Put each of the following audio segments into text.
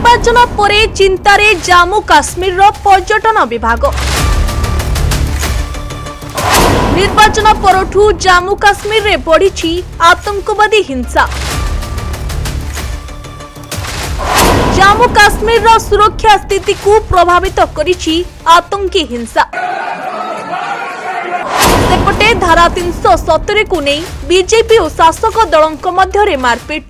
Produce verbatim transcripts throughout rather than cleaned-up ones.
निर्वाचन परे चिंतारे जम्मू काश्मीर पर्यटन विभाग। निर्वाचन परठू जम्मू काश्मीर रे बढ़ी आतंकवादी हिंसा। जम्मू काश्मीर सुरक्षा स्थिति को प्रभावित करिछि आतंकी हिंसा। सेपटे धारा तीन सौ सत्तरी को नहीं बीजेपी और शासक दलों मध्य मारपीट।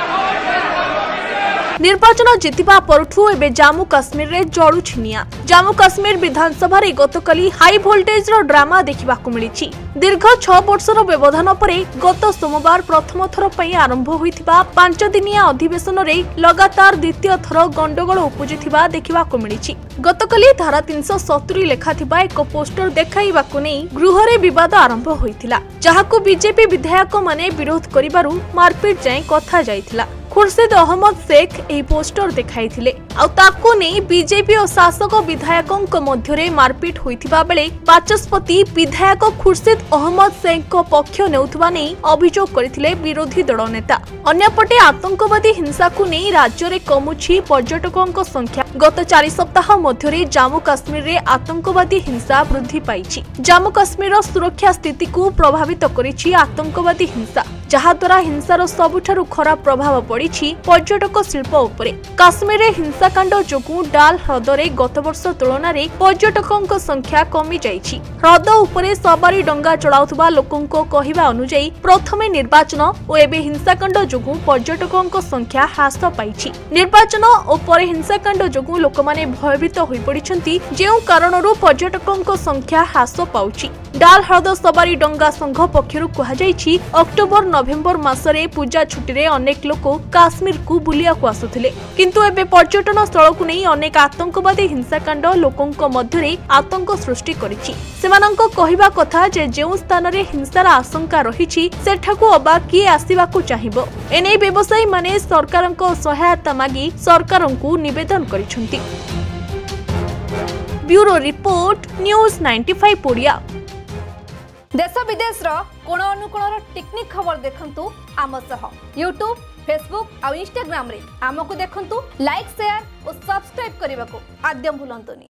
निर्वाचन जितिबा परठू एबे जम्मू काश्मीर रे जळुछि निया। जम्मू काश्मीर विधानसभा रे गतकाली हाई वोल्टेज रो ड्रामा देखिबा को मिलिछि। दीर्घ छह वर्षर व्यवधान परे गत सोमवार प्रथम थर पई आरंभ होइथिबा पांच दिनिया अधिवेशन रे लगातार द्वितीय थर गंडगोल उपजिथिबा देखिबा को मिलिछि। गतकाली धारा तीन सौ सत्तरी लेखा थिबा एक पोस्टर देखाइबा को नै गृह रे विवाद आरंभ होइथिला, जहाको बीजेपी विधायक माने विरोध करिबारु मारपीट जाय कथा जायथिला। खुर्शीद अहमद शेख एही पोस्टर देखाइथिले आ ताको नै बीजेपी और शासक विधायकक मध्यरे मारपीट होइथिबा बेले बाचस्पति विधायक खुर्शीद अहमद शेख को पक्ष नेउथबा नै अभियोग करथिले विरोधी दल नेता। अन्यपटे आतंकवादी हिंसा को नै राज्य रे कमुछि पर्यटकक संख्या। गत चार सप्ताह मध्यरे जम्मू काश्मीर रे आतंकवादी हिंसा वृद्धि पाइछि। जम्मू काश्मीर सुरक्षा स्थिति को प्रभावित करिछि आतंकवादी हिंसा, जहा द्वारा हिंसार सबुठारु खराब प्रभाव पड़िछि पर्यटक शिल्प उपरे। काश्मीर रे हिंसाकांड जोगु डाल ह्रदरे गत वर्ष तुलना रे पर्यटकक संख्या कमी जाइछि। ह्रद उपरे सवारी डंगा चलाउथबा लोकंक कहिबा अनुसार प्रथमे निर्वाचन और एबे हिंसाकांड जोगु पर्यटकक संख्या ह्रास पाइछि। निर्वाचन और परे हिंसाकांड जोगु लोकमाने भयभीत होई पड़िछन्ति, जेउ कारणरु पर्यटकक संख्या ह्रास पाउछि। डाल ह्रद सवारी डंगा संघ पक्षरु कहा जाइछि अक्टोबर नवेम्बर मासरे पूजा छुट्टी रे अनेक लोक काश्मीर को बुलिया को आसुथिले, किंतु एबे पर्यटन स्थल को नहीं अनेक आतंकवादी हिंसाकांड लोकंक मध्यरे आतंक सृष्टि करिछि। सेमानंक कहिबा कथा जे जेउ स्थान रे हिंसार आशंका रहिछि सेठाकू अबा किए आसीबा को चाहिबो। एने व्यवसायी माने सरकारंक सहायता मागी सरकारंकू निवेदन करिसंती। ब्यूरो रिपोर्ट न्यूज पचानवे ओडिया। देश विदेश रो कोण अनुकोण टेक्निक खबर देखंतु आम सह यूट्यूब, फेसबुक और इंस्टाग्राम रे आमको देखंतु। लाइक, शेयर और सब्सक्राइब करने को आद्य भूलंतुनी।